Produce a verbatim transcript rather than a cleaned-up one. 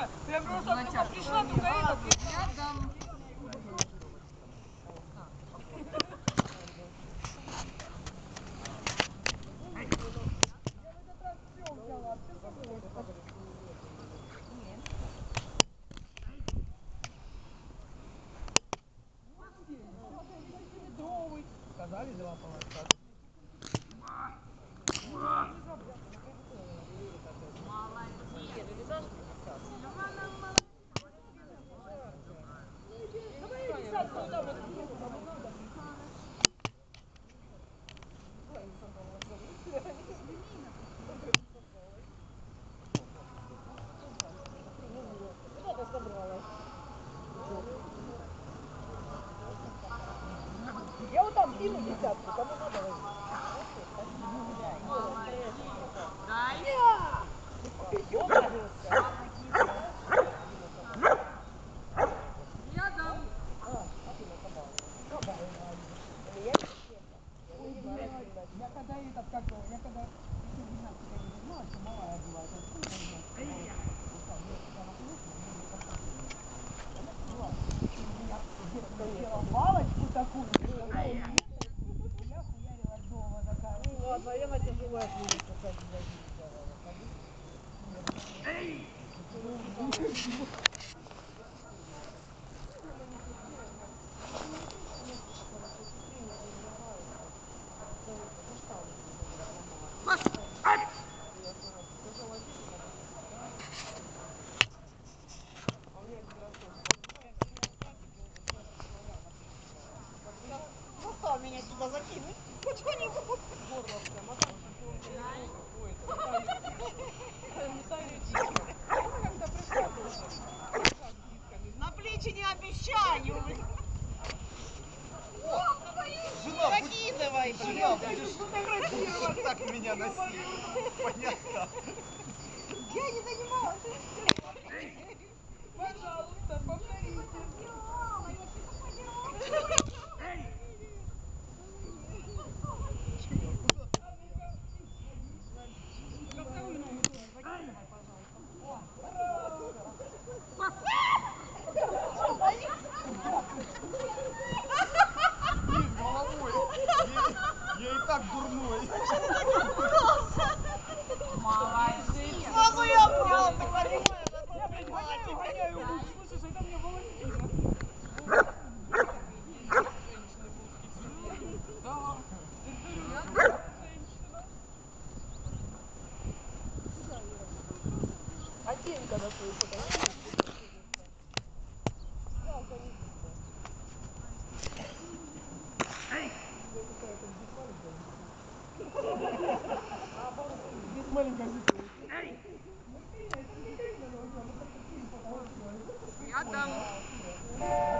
Я просто только пришла, только это. Рядом. Сказали, два полоса. Я вот там кину десятку, кому надо возьму. Дай. Рядом. Я когда этот, как, я когда ну, что малая была, это палочку такую, я хуярила дома такая. Ну ладно, я на тяжелой отвлекся, как Эй! Застал меня сюда закинуть. Хоть что-нибудь. Горло прямо так. На плечи не обещаю. Закидывай. Жена, будешь фотографировать, так меня носить. Понятно. Я не занималась. Пожалуйста, повторите. Вниз головой. Я, я и так дурной. Молодец. Маму я обнял, ты понимаешь? Я понимаю, гоняю лук. Слышишь, это мне волосина. Да. Одень когда свою фотографию. Здесь маленькая Рядом.